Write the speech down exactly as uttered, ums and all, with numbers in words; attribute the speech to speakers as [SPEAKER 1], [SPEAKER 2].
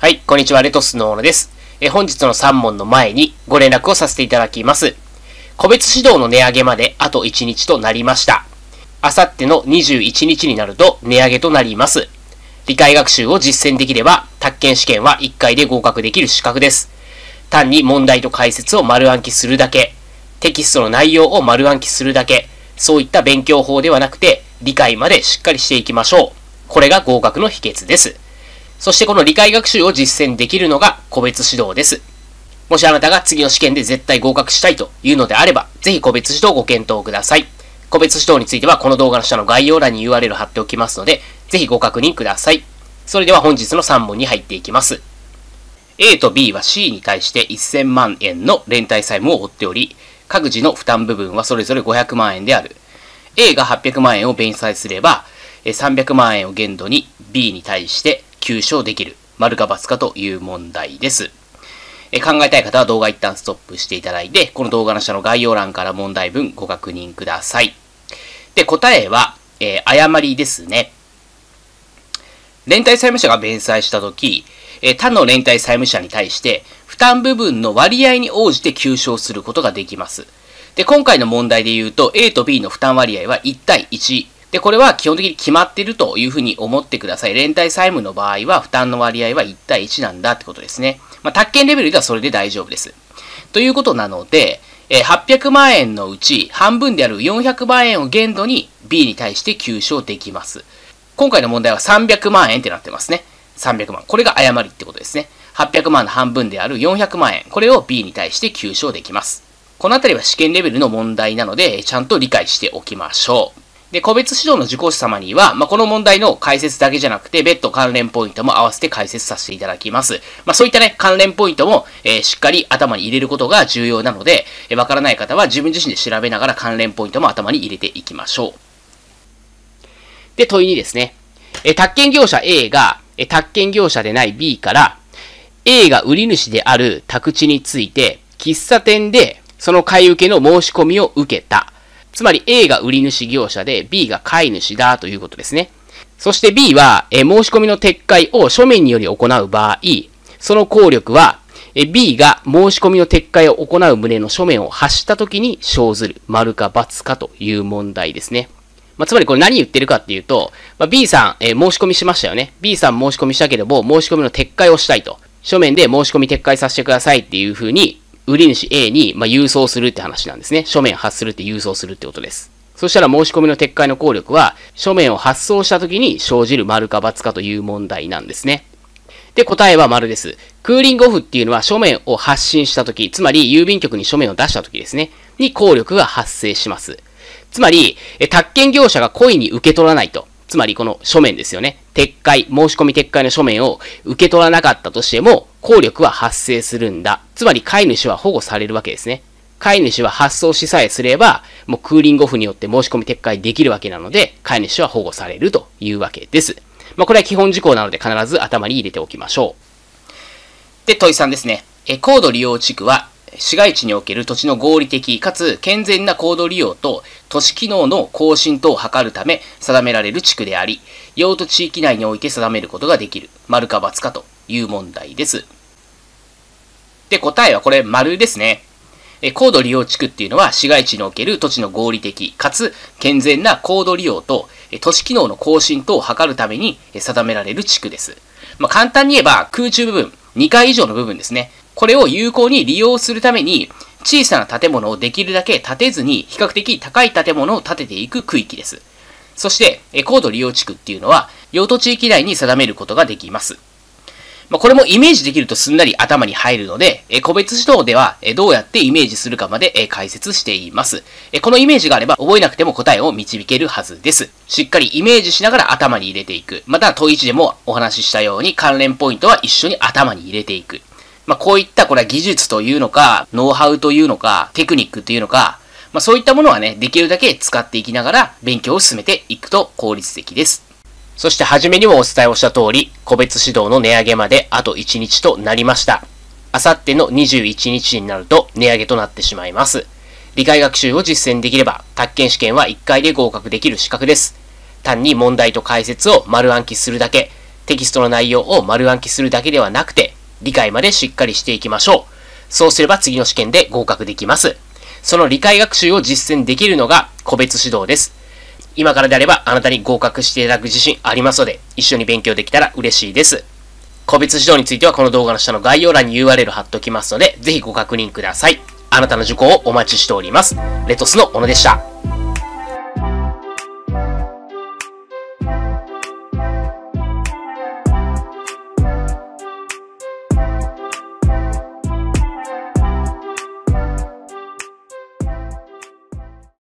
[SPEAKER 1] はい、こんにちは、レトスの小野です。え本日のさん問の前にご連絡をさせていただきます。個別指導の値上げまであといちにちとなりました。あさってのにじゅういちにちになると値上げとなります。理解学習を実践できれば、宅建試験はいっかいで合格できる資格です。単に問題と解説を丸暗記するだけ、テキストの内容を丸暗記するだけ、そういった勉強法ではなくて、理解までしっかりしていきましょう。これが合格の秘訣です。そしてこの理解学習を実践できるのが個別指導です。もしあなたが次の試験で絶対合格したいというのであれば、ぜひ個別指導をご検討ください。個別指導についてはこの動画の下の概要欄に ユーアールエル 貼っておきますので、ぜひご確認ください。それでは本日のさん問に入っていきます。A と B は C に対してせんまんえんの連帯債務を負っており、各自の負担部分はそれぞれごひゃくまんえんである。A がはっぴゃくまんえんを弁済すれば、さんびゃくまんえんを限度に B に対して求償できる。丸か×かという問題です。え考えたい方は動画一旦ストップしていただいて、この動画の下の概要欄から問題文ご確認ください。で、答えは、えー、誤りですね。連帯債務者が弁済したとき、えー、他の連帯債務者に対して負担部分の割合に応じて求償することができます。で、今回の問題で言うと A と B の負担割合はいち対いち。で、これは基本的に決まっているというふうに思ってください。連帯債務の場合は負担の割合はいち対いちなんだってことですね。まあ、宅建レベルではそれで大丈夫です。ということなので、えー、はっぴゃくまんえんのうち半分であるよんひゃくまんえんを限度に B に対して求償できます。今回の問題はさんびゃくまんえんってなってますね。さんびゃくまん。これが誤りってことですね。はっぴゃくまんの半分であるよんひゃくまんえん。これを B に対して求償できます。このあたりは試験レベルの問題なので、ちゃんと理解しておきましょう。で、個別指導の受講者様には、まあ、この問題の解説だけじゃなくて、別途関連ポイントも合わせて解説させていただきます。まあ、そういったね、関連ポイントも、えー、しっかり頭に入れることが重要なので、えー、わからない方は自分自身で調べながら関連ポイントも頭に入れていきましょう。で、問いにですね、えー、宅建業者 A が、えー、宅建業者でない B から、A が売り主である宅地について、喫茶店でその買い受けの申し込みを受けた。つまり A が売り主業者で B が買い主だということですね。そして B はえ申し込みの撤回を書面により行う場合、その効力はえ B が申し込みの撤回を行う旨の書面を発したときに生ずる。丸か×かという問題ですね。まあ、つまりこれ何言ってるかっていうと、まあ、B さんえ申し込みしましたよね。B さん申し込みしたけれども、申し込みの撤回をしたいと。書面で申し込み撤回させてくださいっていうふうに売り主 A に、まあ、郵送するって話なんですね。書面発するって郵送するってことです。そしたら申し込みの撤回の効力は、書面を発送したときに生じる丸か×かという問題なんですね。で、答えは丸です。クーリングオフっていうのは書面を発信したとき、つまり郵便局に書面を出したときですね、に効力が発生します。つまり、宅建業者が故意に受け取らないと。つまりこの書面ですよね。撤回、申し込み撤回の書面を受け取らなかったとしても、効力は発生するんだ。つまり飼い主は保護されるわけですね。飼い主は発送しさえすれば、もうクーリングオフによって申し込み撤回できるわけなので、飼い主は保護されるというわけです。まあこれは基本事項なので必ず頭に入れておきましょう。で、問いさんですね。え、高度利用地区は、市街地における土地の合理的かつ健全な高度利用と都市機能の更新等を図るため定められる地区であり、用途地域内において定めることができる。丸か×かという問題です。で、答えはこれ丸ですね。え高度利用地区っていうのは市街地における土地の合理的かつ健全な高度利用と都市機能の更新等を図るために定められる地区です。まあ、簡単に言えば空中部分、にかい以上の部分ですね。これを有効に利用するために、小さな建物をできるだけ建てずに、比較的高い建物を建てていく区域です。そして、高度利用地区っていうのは、用途地域内に定めることができます。まあ、これもイメージできるとすんなり頭に入るので、個別指導ではどうやってイメージするかまで解説しています。このイメージがあれば覚えなくても答えを導けるはずです。しっかりイメージしながら頭に入れていく。また問いいちでもお話ししたように関連ポイントは一緒に頭に入れていく。まあ、こういったこれは技術というのか、ノウハウというのか、テクニックというのか、まあ、そういったものはね、できるだけ使っていきながら勉強を進めていくと効率的です。そして初めにもお伝えをした通り、個別指導の値上げまであといちにちとなりました。あさってのにじゅういちにちになると値上げとなってしまいます。理解学習を実践できれば、宅建試験はいっかいで合格できる資格です。単に問題と解説を丸暗記するだけ、 テキストの内容を丸暗記するだけではなくて、理解までしっかりしていきましょう。そうすれば次の試験で合格できます。その理解学習を実践できるのが個別指導です。今からであればあなたに合格していただく自信ありますので、一緒に勉強できたら嬉しいです。個別指導についてはこの動画の下の概要欄に ユーアールエル 貼っておきますので、ぜひご確認ください。あなたの受講をお待ちしております。レトスの小野でした。